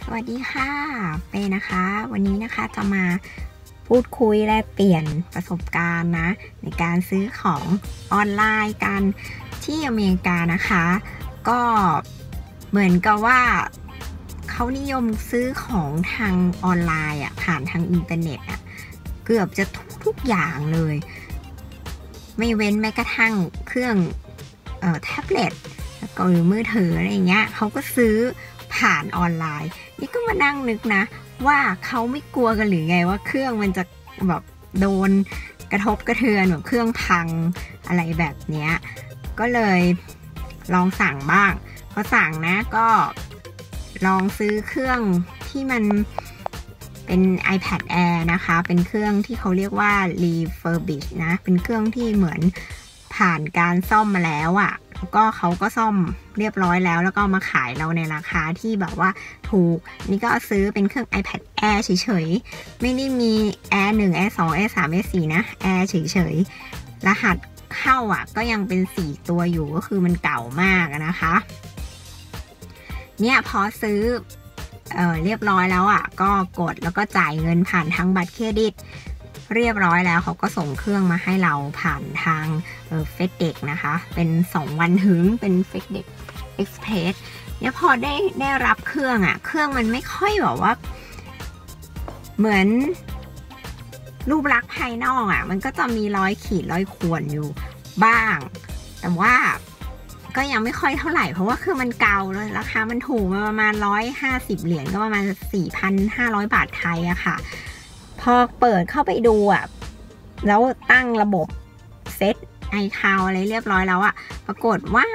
สวัสดีค่ะเป้นะคะวันนี้นะคะจะมาพูดคุยและเปลี่ยนประสบการณ์นะในการซื้อของออนไลน์กันที่อเมริกานะคะก็เหมือนกับว่าเขานิยมซื้อของทางออนไลน์ผ่านทางอินเทอร์เน็ตเกือบจะทุกอย่างเลยไม่เว้นแม้กระทั่งเครื่องแท็บเล็ตหรือมือถืออะไรเงี้ยเขาก็ซื้อผ่านออนไลน์นี่ก็มานั่งนึกนะว่าเขาไม่กลัวกันหรือไงว่าเครื่องมันจะแบบโดนกระทบกระเทือนแบบเครื่องพังอะไรแบบเนี้ยก็เลยลองสั่งบ้างพอสั่งนะก็ลองซื้อเครื่องที่มันเป็น iPad Air นะคะเป็นเครื่องที่เขาเรียกว่า refurbish นะเป็นเครื่องที่เหมือนผ่านการซ่อมมาแล้วแล้วก็เขาก็ซ่อมเรียบร้อยแล้วแล้วก็มาขายเราในราคาที่แบบว่าถูกนี่ก็ซื้อเป็นเครื่อง iPad Air เฉยๆไม่ได้มี Air 1 Air 2 Air 3 Air 4นะ Air เฉยๆรหัสเข้าก็ยังเป็น4ตัวอยู่ก็คือมันเก่ามากนะคะเนี่ยพอซื้อเรียบร้อยแล้วก็กดแล้วก็จ่ายเงินผ่านทางบัตรเครดิตเรียบร้อยแล้วเขาก็ส่งเครื่องมาให้เราผ่านทางFedEx นะคะเป็น2วันถึงเป็น FedEx Express เนี่ยพอได้รับเครื่องเครื่องมันไม่ค่อยแบบว่าเหมือนรูปลักษณ์ภายนอกมันก็จะมีรอยขีดรอยข่วนอยู่บ้างแต่ว่าก็ยังไม่ค่อยเท่าไหร่เพราะว่าคือมันเก่าเลยราคามันถูกมาประมาณ150 เหรียญก็ประมาณ 4,500 บาทไทยค่ะพอเปิดเข้าไปดูแล้วตั้งระบบเซตiCloud อะไรเรียบร้อยแล้วปรากฏว่า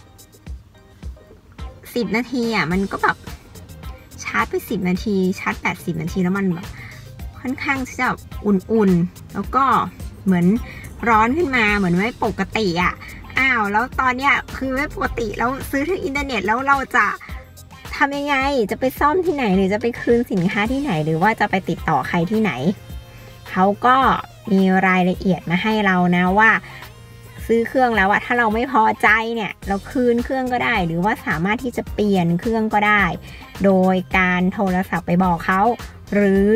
10 นาทีมันก็แบบชาร์จไป10 นาทีชาร์จ80 นาทีแล้วมันแบบค่อนข้างที่จะอุ่นๆแล้วก็เหมือนร้อนขึ้นมาเหมือนไม่ปกติแล้วตอนเนี้ยคือไม่ปกติแล้วซื้อทางอินเทอร์เน็ตแล้วเราจะทำยังไงจะไปซ่อมที่ไหนหรือจะไปคืนสินค้าที่ไหนหรือว่าจะไปติดต่อใครที่ไหนเขาก็มีรายละเอียดมาให้เรานะว่าซื้อเครื่องแล้วถ้าเราไม่พอใจเนี่ยเราคืนเครื่องก็ได้หรือว่าสามารถที่จะเปลี่ยนเครื่องก็ได้โดยการโทรศัพท์ไปบอกเขาหรือ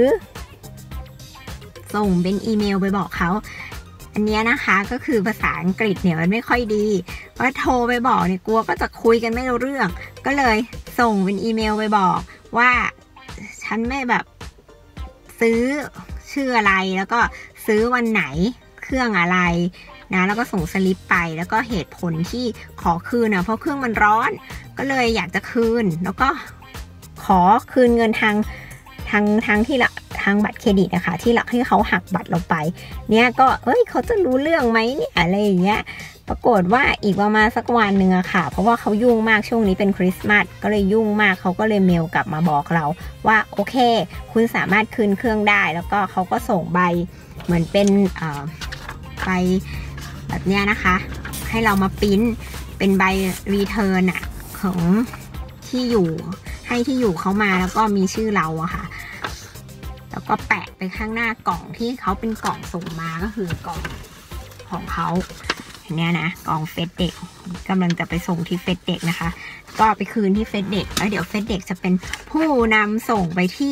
ส่งเป็นอีเมลไปบอกเขาอันนี้นะคะก็คือภาษาอังกฤษเนี่ยมันไม่ค่อยดีว่าโทรไปบอกเนี่ยกลัวก็จะคุยกันไม่รู้เรื่องก็เลยส่งเป็นอีเมลไปบอกว่าฉันไม่แบบซื้อชื่ออะไรแล้วก็ซื้อวันไหนเครื่องอะไรนะแล้วก็ส่งสลิปไปแล้วก็เหตุผลที่ขอคืนเพราะเครื่องมันร้อนก็เลยอยากจะคืนแล้วก็ขอคืนเงินทางที่ละทางบัตรเครดิตนะคะที่เขาหักบัตรเราไปเนี่ยก็เขาจะรู้เรื่องไหมเนี่ยอะไรอย่างเงี้ยปรากฏว่าอีกประมาณสักวันหนึ่งค่ะเพราะว่าเขายุ่งมากช่วงนี้เป็นคริสต์มาสก็เลยยุ่งมากเขาก็เลยเมลกลับมาบอกเราว่าโอเคคุณสามารถคืนเครื่องได้แล้วก็เขาก็ส่งใบเหมือนเป็นใบแบบเนี้ยนะคะให้เรามาพิมพ์เป็นใบรีเทิร์นของที่อยู่ให้ที่อยู่เขามาแล้วก็มีชื่อเราค่ะแล้วก็แปะไปข้างหน้ากล่องที่เขาเป็นกล่องส่งมาก็คือกล่องของเขาอย่างนี้นะกล่องFedExกำลังจะไปส่งที่FedExนะคะก็ไปคืนที่FedExแล้วเดี๋ยวFedExจะเป็นผู้นำส่งไปที่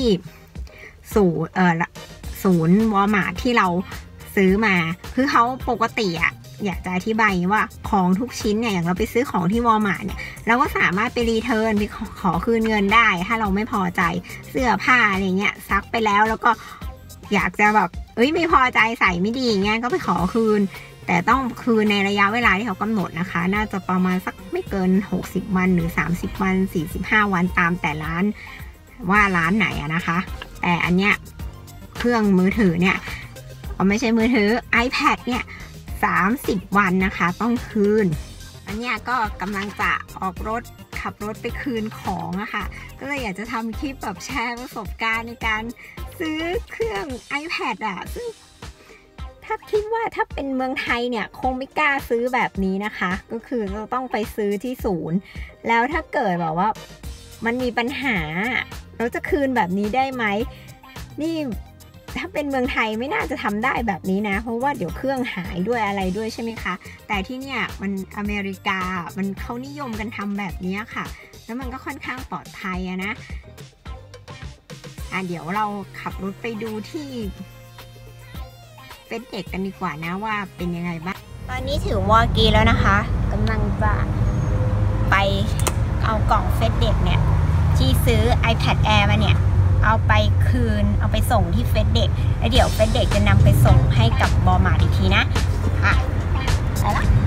ศูนย์วอลมาร์ทที่เราซื้อมาคือเขาปกติอยากจะอธิบายว่าของทุกชิ้นเนี่ยอย่างเราไปซื้อของที่วอลมาร์ทเนี่ยเราก็สามารถไปรีเทิร์นไปขอคืนเงินได้ถ้าเราไม่พอใจเสื้อผ้าอะไรเงี้ยซักไปแล้วแล้วก็อยากจะแบบไม่พอใจใส่ไม่ดีเงี้ยก็ไปขอคืนแต่ต้องคืนในระยะเวลาที่เขากำหนดนะคะน่าจะประมาณสักไม่เกิน60 วันหรือ30 วัน45 วันตามแต่ร้านว่าร้านไหนนะคะแต่อันเนี้ยเครื่องมือถือเนี่ยไม่ใช่มือถือ iPad เนี่ย30 วันนะคะต้องคืนอันเนี้ยก็กำลังจะออกรถขับรถไปคืนของค่ะก็เลยอยากจะทำคลิปแบบแชร์ประสบการณ์ในการซื้อเครื่อง iPad ซึ่งถ้าคิดว่าถ้าเป็นเมืองไทยเนี่ยคงไม่กล้าซื้อแบบนี้นะคะก็คือเราต้องไปซื้อที่ศูนย์แล้วถ้าเกิดแบบว่ามันมีปัญหาเราจะคืนแบบนี้ได้ไหมนี่ถ้าเป็นเมืองไทยไม่น่าจะทำได้แบบนี้นะเพราะว่าเดี๋ยวเครื่องหายด้วยอะไรด้วยใช่ไหมคะแต่ที่เนี่ยมันอเมริกาเขานิยมกันทำแบบนี้ค่ะแล้วมันก็ค่อนข้างปลอดภัยนะเดี๋ยวเราขับรถไปดูที่เฟสเด็กกันดีกว่านะว่าเป็นยังไงบ้างตอนนี้ถึงวอกีแล้วนะคะกำลังจะไปเอากล่องเฟสเด็กเนี่ยที่ซื้อ iPad Air มาเนี่ยเอาไปคืนเอาไปส่งที่เฟสเด็กแล้วเดี๋ยวเฟสเด็กจะนำไปส่งให้กับบอมาร์ทอีกทีนะค่ะไปละ